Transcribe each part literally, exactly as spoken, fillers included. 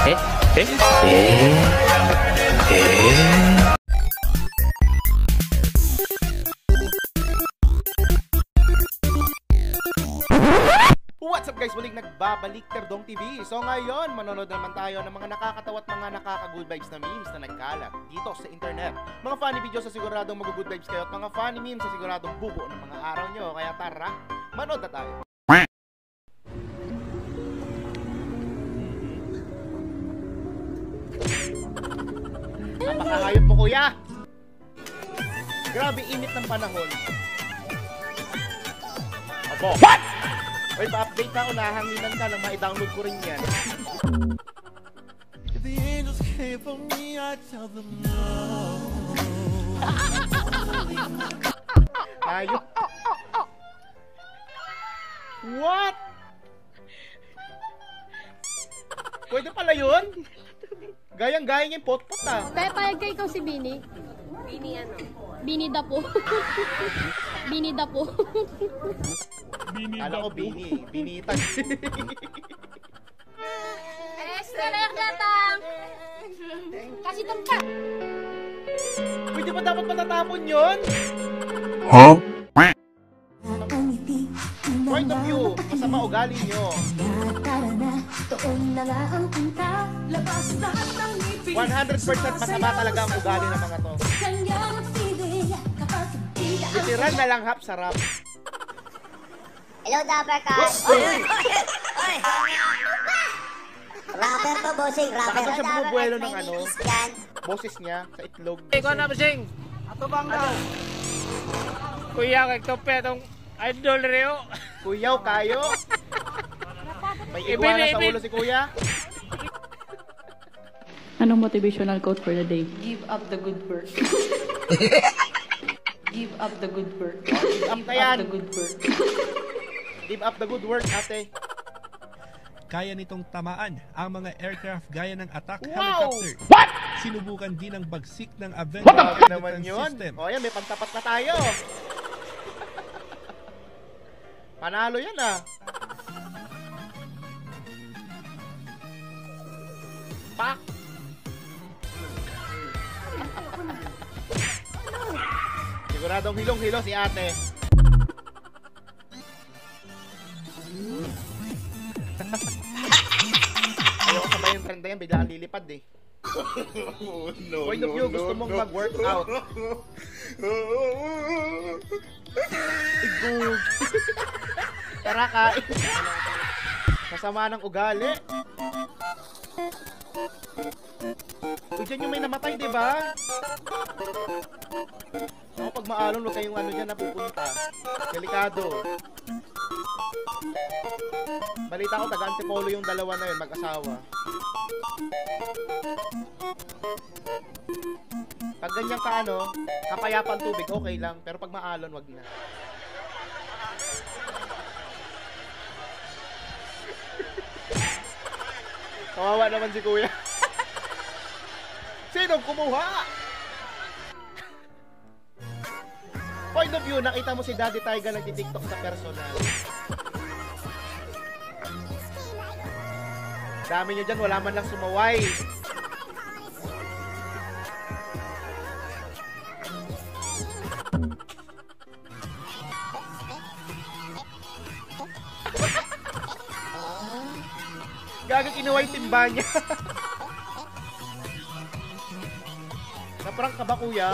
Eh? Eh? Eh? Eh? What's up guys? Muling nagbabalik Terdong T V. So ngayon, manonood naman tayo ng mga nakakatawa at mga nakaka-good vibes na memes na nagkalat dito sa internet. Mga funny videos sa siguradong mag-good vibes kayo at mga funny memes sa siguradong bubuo ng mga araw nyo. Kaya tara, manood na tayo. Napakahayop mo kuya! Grabe init ng panahon. Abo! What? Oy, pa-update na ako, nahanginan ka nang ma-download ko rin yan. If the angels came for me, I tell them no. Ayok. What? Pwede pala yun? Gayang-gaya niya yung pot-pot ah. Kaya payag kayo ikaw si Bini? Bini ano? Bini Dapo. Bini Dapo. Bini Kala ko Bini. Binitan. Estelek datang. Kasih tempat. Pwede ba dapat matatapon yun? Huh? Point of view, masama ugali nyo. one hundred percent masama talaga ang ugali ng mga to. Literal na lang hap sarap. Hello, Dapper Car. Oy! Rapper to, bossing. Rapper. Saka siya bumubuelo ng ano, boses niya sa itlog. Ikaw na, bossing. Ato bang ano? Kuya, kagtope itong idol reo. Kuyaw kayo. May iguana sa ulo si kuya. Anong motivational quote for the day? Give up the good work. Give up the good work. Give up na yan. the good work. Give up the good work, ate. Kaya nitong tamaan ang mga aircraft gaya ng attack Wow! helicopter. What? Sinubukan din ang bagsik ng What Avenger the naman defense yun? system. O yan, may pagtapat na tayo. Panalo yan ah. Pak! Siguradong hilong-hilo si ate. Ayoko sabay yung trend na yan, biglaan lilipad eh. Oh, no, Point of view, no, gusto no, mong no. mag-workout. Igug. Tara kain. Masama ng ugali. Uy, dyan yung may namatay, di ba? Ako, pag maalon, huwag kayong ano dyan napupunta. Delikado. Balita ko, taga-antipolo yung dalawa na yun, mag-asawa. Pag ganyan ka ano, kapayapan tubig, okay lang. Pero pag maalon, wag na. Kawawa naman si kuya. Sinong kumuha? Point of view, nakita mo si Daddy Tiger nagtitiktok sa personal. Dami nyo dyan, wala man lang sumaway. Gaga, kinuha yung timba niya. Naprank ka ba, kuya?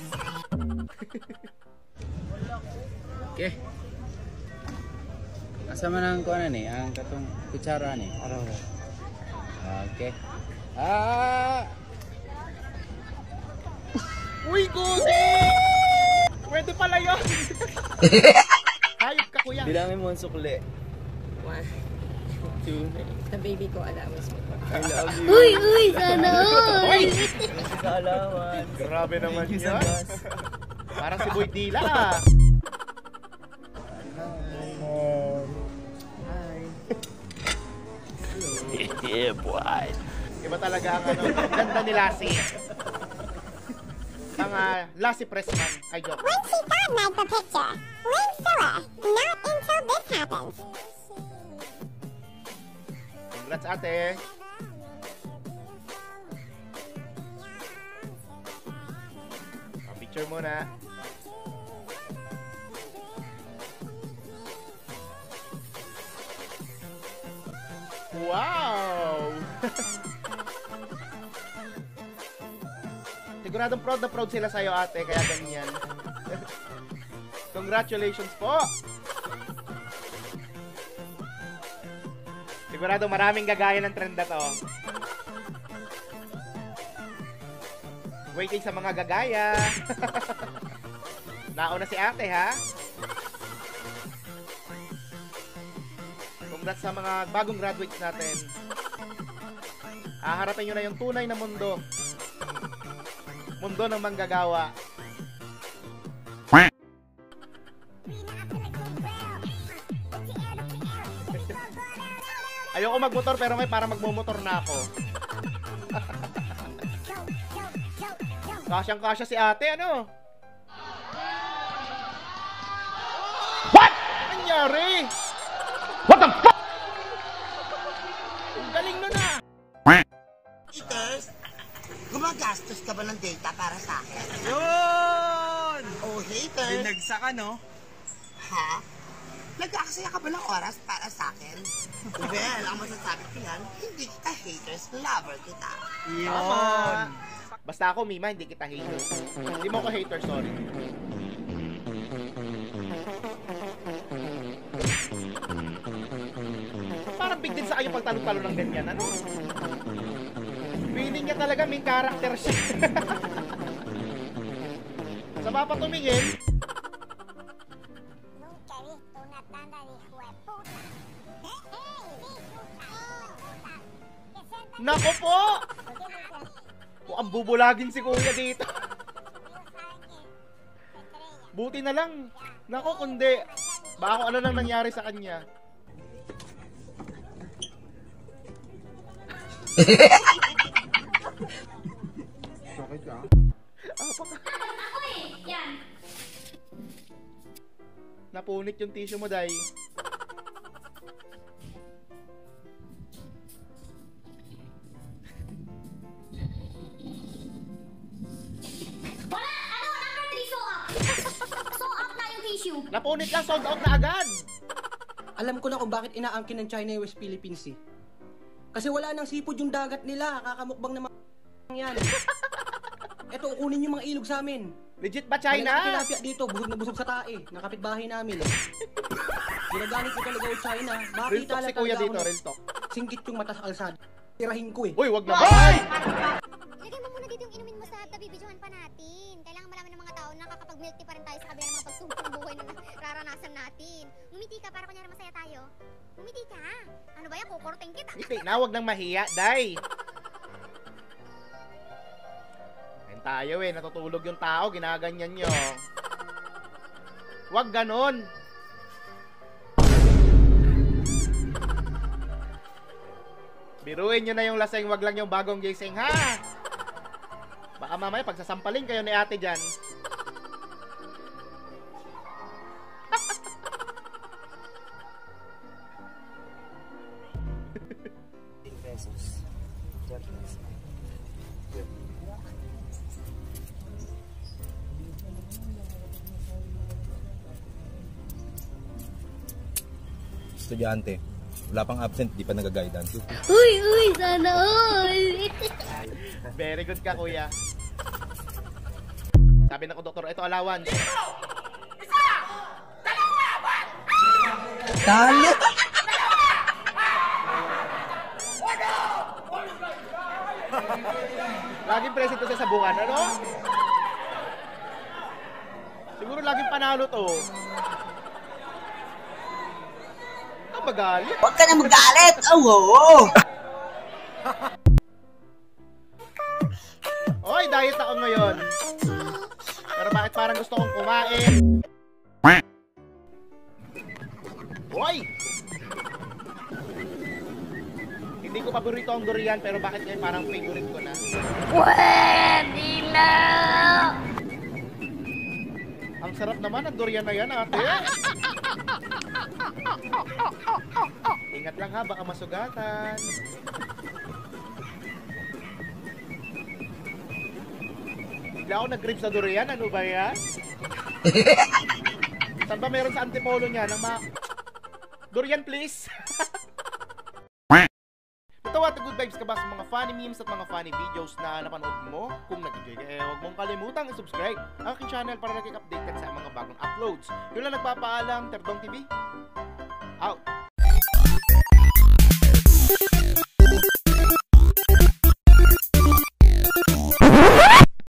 Okay. Kasama ng kuanan eh, ang katong kutsara ni. Araw. Okay. Ah! Uy, Gogi! Pwede pala yun! Hayop ka, kuya. Bilangin mo ang sukli. One, Two. the baby ko allowance mo. I love you. Uy, uy, sana all. Sa alawan. Grabe naman Thank you sa yan. gas. Parang si Boy Dila ah. Yeah, boy. Iba talaga ang ano, ang ganda ni Lassie. Ang uh, Lassie Pressman. Ay, joke. When she download the picture, ring Scylla, not until this happens. Congrats, ate. Picture muna. Wow! Siguradong proud na proud sila sa'yo, ate, kaya ganyan. Congratulations po! Siguradong maraming gagaya ng trend na to. Waiting sa mga gagaya. Nauna si ate, ha? Congrats sa mga bagong graduates natin. Haharapin nyo na yung tunay na mundo. Mundo ng manggagawa. Ayoko magmotor pero may para magmumotor na ako. Kasyang kasya si ate, ano? What? Ano nangyari? What the fuck? Ang galing nun ah! Haters, gumagastos ka ba ng data para sa akin? Yun! Oh, haters! Binagsa ka, no? Ha? Nag-aaksaya ka ba ng oras para sa akin? Well, ang masasabi ko yan, hindi kita haters, lover kita. Yun! Basta ako, Mima, hindi kita hater. Hindi mo ako hater, sorry. Parang big din sa kayo pagtalo-talo ng ganyan, ano? Feeling niya talaga may character siya. Sa mapa tumingin. Nako po! Mukhang bubulagin si kuya dito. Buti na lang. Nako, kundi. Baka kung ano nang nangyari sa kanya. Sakit ka? Ah, paka. Yan. Napunit yung tissue mo, Day. Napunit lang, sold out na agad. Alam ko na kung bakit inaangkin ng China yung West Philippines eh. Kasi wala nang sipod yung dagat nila, kakamukbang na mga yan. Eto, kunin yung mga ilog sa amin. Legit ba China? May tilapia dito, busog na busog sa tae, na kapitbahay namin eh. Ginagamit ko talaga yung China, Real makita talk lang si kuya talaga dito, ako real talk. Singgit yung mata sa kalsada. Tirahin ko eh. Uy, wag na ba? Ilagay mo muna dito yung inumin mo sa tabibidyohan pa natin. Kailangan malaman ng mga tao na nakakapag-milk tea pa rin tayo sa kabila ng mga pagsubok ng buhay na nararanasan natin. Ngumiti ka para kunyari masaya tayo. Ngumiti ka. Ano ba yan? Kukorting kita. Ngiti na, wag nang mahiya, Day. Ayun tayo eh, natutulog yung tao, ginaganyan nyo. Wag ganon. Biruin nyo na yung laseng, wag lang yung bagong gising, ha? Baka mamaya pagsasampalin kayo ni ate dyan. pesos. Estudyante. Wala pang absent, di pa nag-guidance. Uy, uy, sana all. Very good ka, kuya. Sabi ng doktor, ito allowance. Talo! Laging present to sa sabungan, ano? Siguro laging panalo to. Ang magalit. Huwag ka na magalit! Oh, oo! Oy, diet ako ngayon. Pero bakit parang gusto kong kumain? Oy! Hindi ko paborito ang durian, pero bakit ngayon parang favorite ko na? Pwede na! Ang sarap naman ang durian na yan, ate. Ingat lang ha, baka masugatan. Bigla Hindi ako nag-grip sa durian. Ano ba yan? Saan ba meron sa antipolo niya ng mga... Durian, please! Natawa at good vibes ka ba sa mga funny memes at mga funny videos na napanood mo? Kung nag-enjoy ka, eh huwag mong kalimutang i-subscribe ang aking channel para nag-update ka sa mga bagong uploads. Yun lang nagpapaalam, Terdong T V.